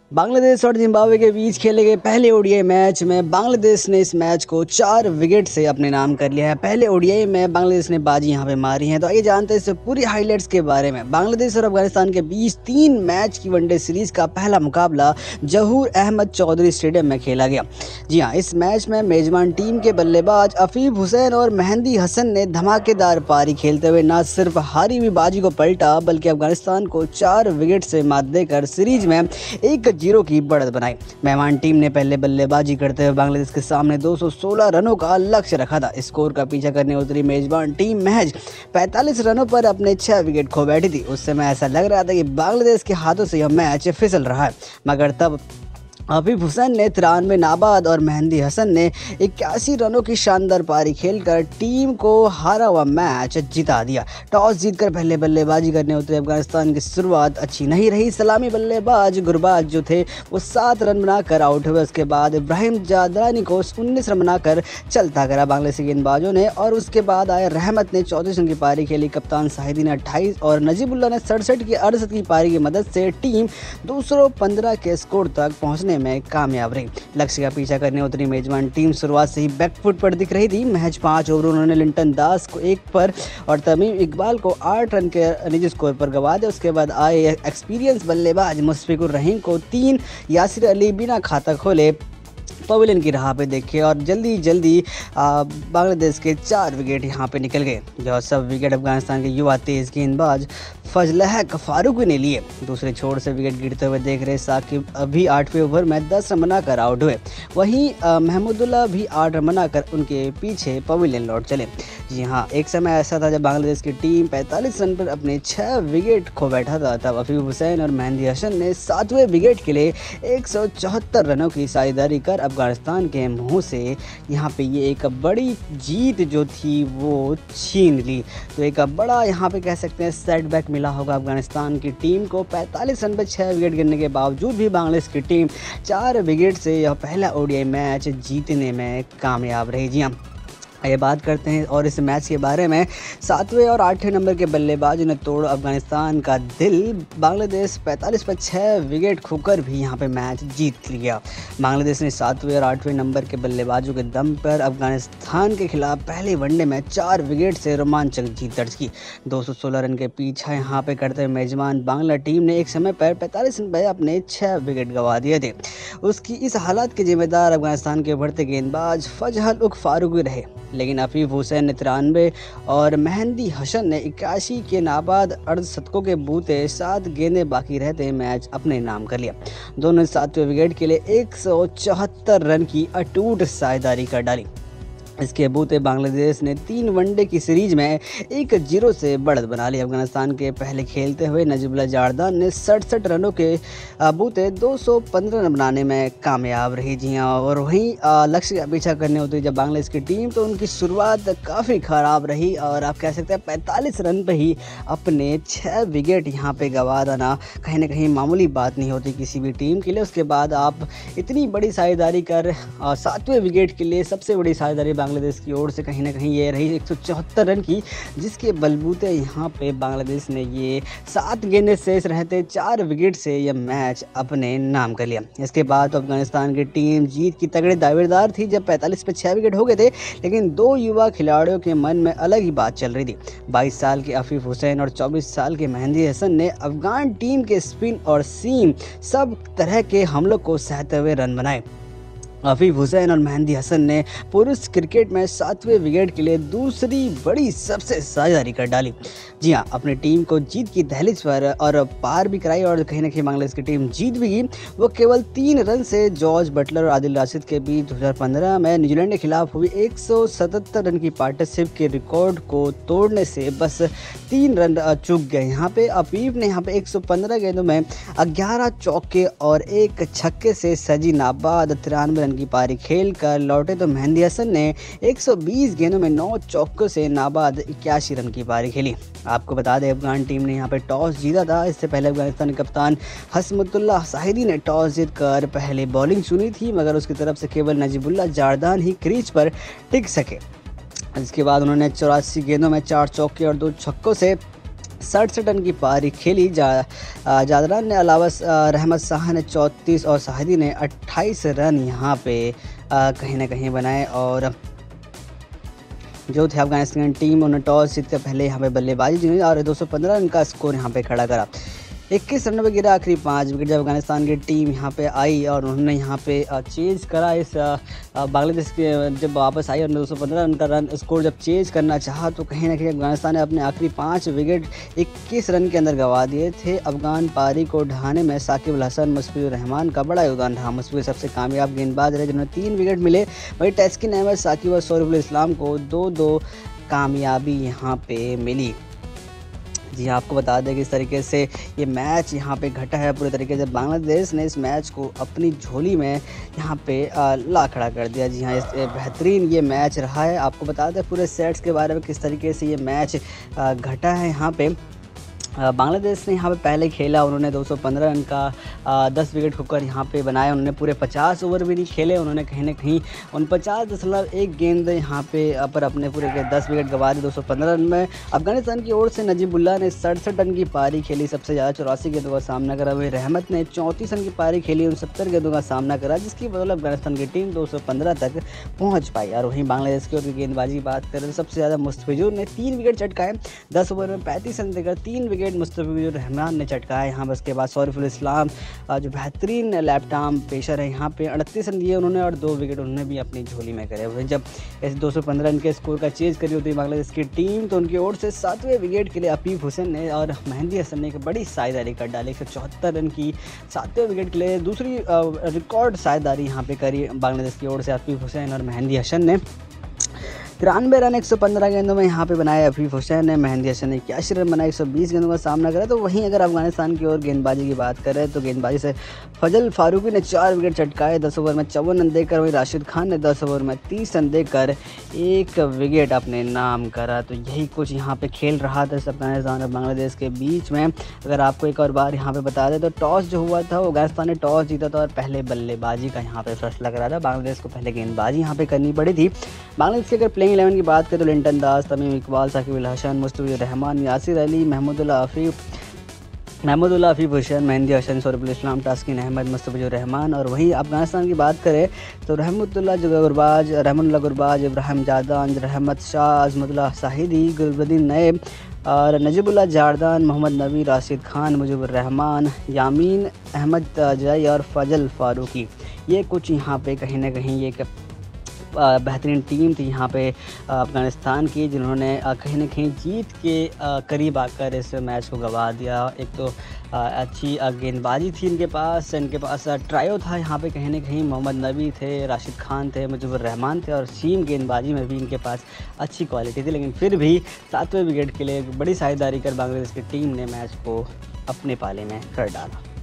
बांग्लादेश और जिम्बाब्वे के बीच खेले गए पहले ओडीआई मैच में बांग्लादेश ने इस मैच को 4 विकेट से अपने नाम कर लिया है। पहले ओडीआई में बांग्लादेश ने बाजी यहां पे मारी है। तो आइए जानते हैं इससे पूरी हाइलाइट्स के बारे में। बांग्लादेश और अफगानिस्तान के बीच 3 मैच की वनडे सीरीज का पहला मुकाबला जहूर अहमद चौधरी स्टेडियम में खेला गया। जी हाँ, इस मैच में मेजबान टीम के बल्लेबाज अफीफ हुसैन और मेहंदी हसन ने धमाकेदार पारी खेलते हुए न सिर्फ हारी हुई बाजी को पलटा बल्कि अफगानिस्तान को 4 विकेट से मात देकर सीरीज में 1-0 की बढ़त बनाई। मेहमान टीम ने पहले बल्लेबाजी करते हुए बांग्लादेश के सामने 216 रनों का लक्ष्य रखा था। स्कोर का पीछा करने उतरी मेजबान टीम महज 45 रनों पर अपने 6 विकेट खो बैठी थी। उस समय ऐसा लग रहा था कि बांग्लादेश के हाथों से यह मैच फिसल रहा है, मगर तब अफीफ हुसैन ने 93 नाबाद और मेहंदी हसन ने 81 रनों की शानदार पारी खेलकर टीम को हारा हुआ मैच जिता दिया। टॉस जीतकर पहले बल्लेबाजी करने उतरे अफगानिस्तान की शुरुआत अच्छी नहीं रही। सलामी बल्लेबाज गुरबाज जो थे वो 7 रन बनाकर आउट हुए। उसके बाद इब्राहिम जादरानी को 19 रन बनाकर चलता करा बांग्लादेशी गेंदबाजों ने, और उसके बाद आए रहमत ने 34 रन की पारी खेली। कप्तान साहिदी ने 28 और नजीबुल्ला ने 67 की 68 की पारी की मदद से टीम 215 के स्कोर तक पहुंचने में कामयाब रही। लक्ष्य का पीछा करने उतरी मेजबान टीम शुरुआत से ही बैकफुट पर दिख रही थी। महज 5 ओवर उन्होंने लिंटन दास को 1 पर और तमीम इकबाल को 8 रन के निजी स्कोर पर गंवा दिया। उसके बाद आए एक्सपीरियंस बल्लेबाज मुशफिकुर रहीम को 3, यासिर अली बिना खाता खोले पवेलियन की राह पे देखे और जल्दी बांग्लादेश के 4 विकेट यहाँ पे निकल गए। जो सब विकेट अफगानिस्तान के युवा तेज गेंदबाज फजलहक फारूकी ने लिए। दूसरे छोर से विकेट गिरते हुए देख रहे साकिब अभी 8वें ओवर में 10 रन बनाकर आउट हुए। वहीं महमूदुल्लाह भी 8 रन बनाकर उनके पीछे पवेलियन लौट चले। जी हाँ, एक समय ऐसा था जब बांग्लादेश की टीम 45 रन पर अपने 6 विकेट खो बैठा था। तब अफीफ हुसैन और मेहंदी हसन ने 7वें विकेट के लिए 174 रनों की साझेदारी कर अफगानिस्तान के मुंह से यहाँ पे ये एक बड़ी जीत जो थी वो छीन ली। तो एक बड़ा यहाँ पे कह सकते हैं सेटबैक मिला होगा अफगानिस्तान की टीम को। 45 रन पर 6 विकेट गिरने के बावजूद भी बांग्लादेश की टीम 4 विकेट से यह पहला ओडीआई मैच जीतने में कामयाब रही। जी हाँ, ये बात करते हैं और इस मैच के बारे में। 7वें और 8वें नंबर के बल्लेबाज ने तोड़ अफगानिस्तान का दिल। बांग्लादेश 45 पर 6 विकेट खोकर भी यहाँ पे मैच जीत लिया। बांग्लादेश ने 7वें और 8वें नंबर के बल्लेबाजों के दम पर अफगानिस्तान के खिलाफ पहले वनडे में 4 विकेट से रोमांचक जीत दर्ज की। 216 रन के पीछा यहाँ पे करते हुए मेजबान बांग्ला टीम ने एक समय पर 45 रन पर अपने 6 विकेट गंवा दिए थे। उसकी इस हालात के जिम्मेदार अफगानिस्तान के उभरते गेंदबाज फजहल उक फारूकी रहे, लेकिन अफीफ हुसैन ने 93 और मेहंदी हसन ने 81 के नाबाद अर्धशतकों के बूते 7 गेंदें बाकी रहते मैच अपने नाम कर लिया। दोनों 7वें विकेट के लिए 174 रन की अटूट साझेदारी कर डाली। इसके बूते बांग्लादेश ने 3 वनडे की सीरीज में 1-0 से बढ़त बना ली। अफगानिस्तान के पहले खेलते हुए नजीबुल्ला जारदान ने 67 रनों के बूते 215 रन बनाने में कामयाब रही। जी हाँ, और वहीं लक्ष्य का पीछा करने उतरी जब बांग्लादेश की टीम तो उनकी शुरुआत काफ़ी ख़राब रही और आप कह सकते हैं 45 रन पर ही अपने 6 विकेट यहाँ पे गंवा देना कहीं ना कहीं मामूली बात नहीं होती किसी भी टीम के लिए। उसके बाद आप इतनी बड़ी साझेदारी कर 7वें विकेट के लिए सबसे बड़ी साझेदारी बांग्लादेश की ओर से कहीं ना कहीं ये रही 174 रन की, जिसके बलबूते यहाँ पे बांग्लादेश ने ये 7 गेंदें शेष रहते 4 विकेट से यह मैच अपने नाम कर लिया। इसके बाद तो अफगानिस्तान की टीम जीत की तगड़े दावेदार थी जब 45 पे 6 विकेट हो गए थे, लेकिन 2 युवा खिलाड़ियों के मन में अलग ही बात चल रही थी। 22 साल के अफीफ हुसैन और 24 साल के मेहंदी हसन ने अफगान टीम के स्पिन और सीम सब तरह के हमलों को सहते हुए रन बनाए। अफीफ हुसैन और मेहंदी हसन ने पुरुष क्रिकेट में 7वें विकेट के लिए दूसरी बड़ी सबसे साझेदारी कर डाली। जी हाँ, अपनी टीम को जीत की दहलीज पर और पार भी कराई और कहीं ना कहीं बांग्लादेश की टीम जीत भी गई। वो केवल 3 रन से जॉर्ज बटलर और आदिल राशिद के बीच 2015 में न्यूजीलैंड के खिलाफ हुई 177 रन की पार्टनरशिप के रिकॉर्ड को तोड़ने से बस 3 रन चूक गए। यहाँ पे अफीफ ने यहाँ पे 115 गेंदों में 11 चौके और 1 छक्के से सजी नाबाद 93 रन की पारी खेल कर लौटे। तो मेहंदी हसन ने 120 गेंदों में 9 चौकों से नाबाद 81 रन की पारी खेली। आपको बता दें अफगान टीम ने यहाँ पे टॉस जीता था। इससे पहले अफगानिस्तान के कप्तान हसमुतुल्लाह साहिदी ने टॉस जीतकर पहले बॉलिंग चुनी थी, मगर उसकी तरफ से केवल नजीबुल्ला जारदान ही क्रीज पर टिक सके। इसके बाद उन्होंने 84 गेंदों में 4 चौके और 2 छक्कों से 67 रन की पारी खेली। जादरान ने अलावा रहमत शाह ने 34 और शाहिदी ने 28 रन यहाँ पे कहीं ना कहीं बनाए। और जो थे अफगानिस्तान टीम, उन्होंने टॉस जीतकर पहले यहाँ पे बल्लेबाजी की और 215 रन का स्कोर यहाँ पे खड़ा करा। 21 रनों पे गिरा आखिरी 5 विकेट। जब अफगानिस्तान की टीम यहाँ पे आई और उन्होंने यहाँ पे चेज करा इस बांग्लादेश के, जब वापस आई और 215 रन का रन स्कोर जब चेज करना चाहा तो कहीं ना कहीं अफगानिस्तान ने अपने आखिरी 5 विकेट 21 रन के अंदर गंवा दिए थे। अफगान पारी को ढहाने में साकिब अल हसन, मुशफिकुर रहमान का बड़ा योगदान रहा। मुशफिकुर सबसे कामयाब गेंदबाज रहे जिन्होंने 3 विकेट मिले। वहीं तस्किन अहमद, साकिब और शरीफुल इस्लाम को 2-2 कामयाबी यहाँ पे मिली। जी आपको बता दें कि इस तरीके से ये मैच यहाँ पे घटा है पूरे तरीके से। बांग्लादेश ने इस मैच को अपनी झोली में यहाँ पे ला खड़ा कर दिया। जी हाँ, इस बेहतरीन ये मैच रहा है। आपको बता दें पूरे सेट्स के बारे में किस तरीके से ये मैच घटा है। यहाँ पे बांग्लादेश ने यहाँ पे पहले खेला, उन्होंने 215 रन का 10 विकेट खोकर यहाँ पे बनाया। उन्होंने पूरे 50 ओवर भी नहीं खेले, उन्होंने कहीं ना कहीं 49.1 गेंद यहाँ पे पर अपने पूरे के 10 विकेट गंवा दिए 215 रन में। अफगानिस्तान की ओर से नजीबुल्लाह ने 67 रन की पारी खेली, सबसे ज़्यादा 84 गेंदों का सामना करा। वहीं रहमत ने 34 रन की पारी खेली, 69 गेंदों का सामना करा, जिसकी बदौलत अफगानिस्तान की टीम 215 तक पहुँच पाई। और वहीं बांग्लादेश की ओर की गेंदबाजी की बात करें तो सबसे ज़्यादा मुस्तफिजुर ने 3 विकेट चटकाए, 10 ओवर में 35 रन देकर 3 विकेट मुस्तफिजुर रहमान ने चटकाया। यहाँ पर उसके बाद शरीफुल इस्लाम जो बेहतरीन लेफ्ट आर्म पेशर है, यहाँ पे 38 रन दिए उन्होंने और 2 विकेट उन्होंने भी अपनी झोली में करे। वहीं जब इस 215 रन के स्कोर का चेज करी होती है बांग्लादेश की टीम, तो उनकी ओर से 7वें विकेट के लिए अफीफ हुसैन ने और मेहंदी हसन ने एक बड़ी साझेदारी कर डाली। 174 रन की 7वें विकेट के लिए दूसरी रिकॉर्ड साझेदारी यहाँ पे करी बांग्लादेश की ओर से अफीफ हुसैन और मेहंदी हसन ने। 93 रन 115 गेंदों में यहाँ पे बनाए अफीफ हुसैन ने। मेहंदी हसन ने 81 रन बनाए, 120 गेंदों का सामना करा। तो वहीं अगर अफगानिस्तान की ओर गेंदबाजी की बात करें तो गेंदबाजी से फजल फारूकी ने 4 विकेट चटकाए, 10 ओवर में 54 रन देकर। वहीं राशिद खान ने 10 ओवर में 30 रन देकर 1 विकेट अपने नाम करा। तो यही कुछ यहाँ पे खेल रहा था अफगानिस्तान और बांग्लादेश के बीच में। अगर आपको एक और बार यहाँ पे बता दें तो टॉस जो हुआ था वो अफगानिस्तान ने टॉस जीता था और पहले बल्लेबाजी का यहाँ पे फैसला करा था। बांग्लादेश को पहले गेंदबाजी यहाँ पे करनी पड़ी थी। बांग्लादेश की अगर प्लेइंग 11 की बात करें तो लिंटन दास, तमीम इकबाल, साकिब अल हसन, मुस्तफिजुर रहमान, यासिर अली, महमूदुल्लाह अफीफ हुसैन, मेहंदी हसन, शरीफुल इस्लाम, तस्किन अहमद, मुस्तफिजुर रहमान। और वहीं अफगानिस्तान की बात करें तो रहमतुल्लाह गुरबाज, इब्राहिम जादान, रहमत शाह, अजमतुल्लाह शाहिदी, गुलबदीन नैब और नजीबुल्लाह जारदान, मोहम्मद नबी, राशिद खान, मुजीबुर रहमान, यामीन अहमद जय और फजल फारूकी। ये कुछ यहाँ पे कहीं ना कहीं एक बेहतरीन टीम थी यहाँ पे अफगानिस्तान की, जिन्होंने कहीं ना कहीं जीत के करीब आकर इस मैच को गंवा दिया। एक तो अच्छी गेंदबाजी थी इनके पास ट्रायो था यहाँ पे कहीं ना कहीं, मोहम्मद नबी थे, राशिद खान थे, मुजीबुर रहमान थे और सीम गेंदबाजी में भी इनके पास अच्छी क्वालिटी थी। लेकिन फिर भी 7वें विकेट के लिए बड़ी साझेदारी कर बांग्लादेश की टीम ने मैच को अपने पाले में कर डाला।